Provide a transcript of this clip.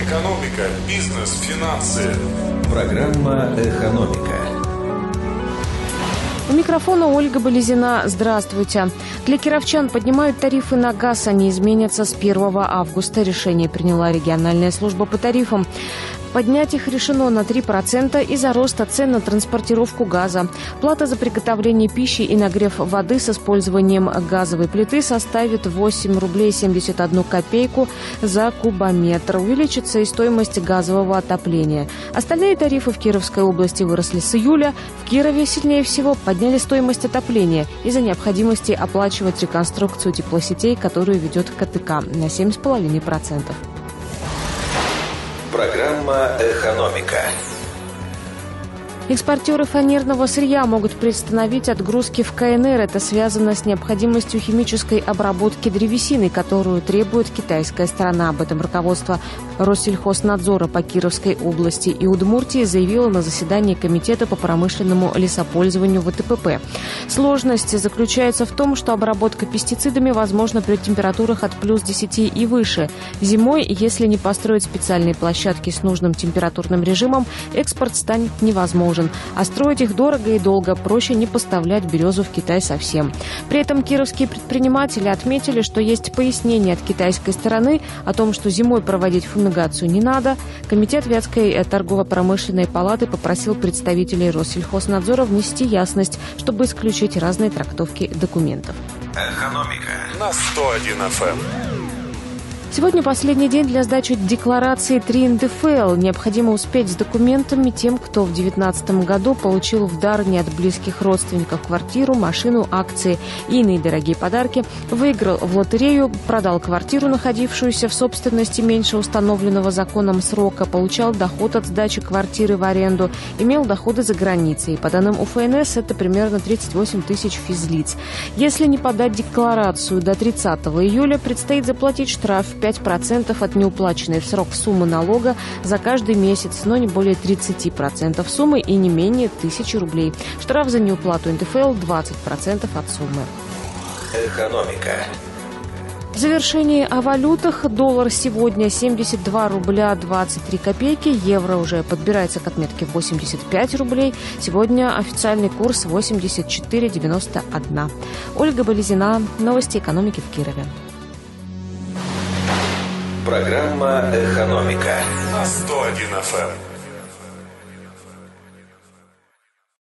Экономика, бизнес, финансы. Программа «Экономика». У микрофона Ольга Болезина. Здравствуйте. Для кировчан поднимают тарифы на газ. Они изменятся с 1 августа. Решение приняла региональная служба по тарифам. Поднять их решено на 3% из-за роста цен на транспортировку газа. Плата за приготовление пищи и нагрев воды с использованием газовой плиты составит 8 рублей 71 копейку за кубометр. Увеличится и стоимость газового отопления. Остальные тарифы в Кировской области выросли с июля. В Кирове сильнее всего подняли стоимость отопления из-за необходимости оплачивать реконструкцию теплосетей, которую ведет КТК, на 7,5%. Программа «Экономика». Экспортеры фанерного сырья могут приостановить отгрузки в КНР. Это связано с необходимостью химической обработки древесины, которую требует китайская сторона. Об этом руководство Россельхознадзора по Кировской области и Удмуртии заявило на заседании Комитета по промышленному лесопользованию ВТПП. Сложность заключается в том, что обработка пестицидами возможна при температурах от плюс 10 и выше. Зимой, если не построить специальные площадки с нужным температурным режимом, экспорт станет невозможен. А строить их дорого и долго, проще не поставлять березу в Китай совсем. При этом кировские предприниматели отметили, что есть пояснение от китайской стороны о том, что зимой проводить фумигацию не надо. Комитет Вятской торгово-промышленной палаты попросил представителей Россельхознадзора внести ясность, чтобы исключить разные трактовки документов. Экономика На 101 FM. Сегодня последний день для сдачи декларации 3 НДФЛ. Необходимо успеть с документами тем, кто в 2019 году получил в дар не от близких родственников квартиру, машину, акции и иные дорогие подарки, выиграл в лотерею, продал квартиру, находившуюся в собственности меньше установленного законом срока, получал доход от сдачи квартиры в аренду, имел доходы за границей. По данным УФНС, это примерно 38 тысяч физлиц. Если не подать декларацию до 30 июля, предстоит заплатить штраф 5% от неуплаченной в срок суммы налога за каждый месяц, но не более 30% суммы и не менее 1000 рублей. Штраф за неуплату НДФЛ 20% от суммы. «Экономика». В завершении о валютах. Доллар сегодня 72 рубля 23 копейки. Евро уже подбирается к отметке 85 рублей. Сегодня официальный курс 84,91. Ольга Болезина. Новости экономики в Кирове. Программа «Экономика» На 101 FM.